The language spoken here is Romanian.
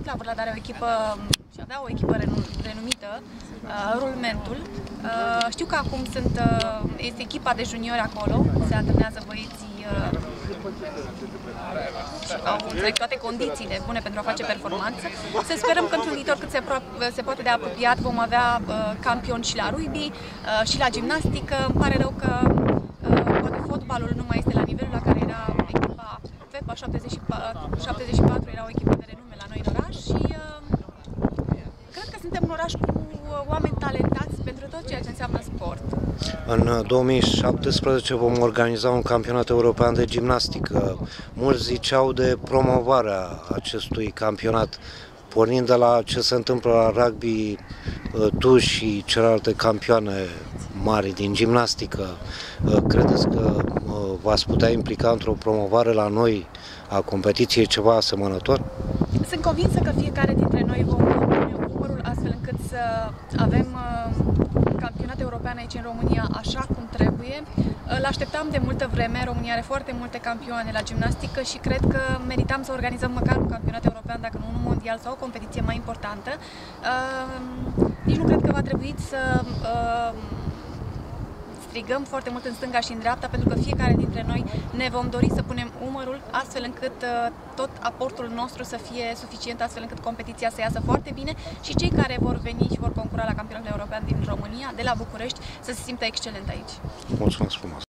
La Vârlat are o echipă și avea o echipă renumită, Rulmentul. Știu că acum este echipa de juniori acolo, se antrenează băieții și au toate condițiile bune pentru a face performanță. Să sperăm că într-un viitor cât se poate de apropiat vom avea campioni și la rugby și la gimnastică. Îmi pare rău că poate fotbalul nu mai este la nivelul la care era echipa FEPA 74, era o echipă de renume la noi în oraș și cred că suntem un oraș cu oameni talentați pentru tot ceea ce înseamnă sport. În 2017 vom organiza un campionat european de gimnastică. Mulți ziceau de promovarea acestui campionat. Pornind de la ce se întâmplă la rugby, tu și celelalte campioane mari din gimnastică, credeți că v-ați putea implica într-o promovare la noi a competiției ceva asemănător? Sunt convinsă că fiecare dintre noi vom pune umărul astfel încât să avem campionat european aici în România așa cum trebuie. Îl așteptam de multă vreme, România are foarte multe campioane la gimnastică și cred că meritam să organizăm măcar un campionat european, dacă nu unul mondial sau o competiție mai importantă. Nici nu cred că va trebui să strigăm foarte mult în stânga și în dreapta, pentru că fiecare dintre noi ne vom dori să punem umărul astfel încât tot aportul nostru să fie suficient, astfel încât competiția să iasă foarte bine și cei care vor veni și vor concura la campionatul european din România, de la București, să se simtă excelent aici. Mulțumesc frumos!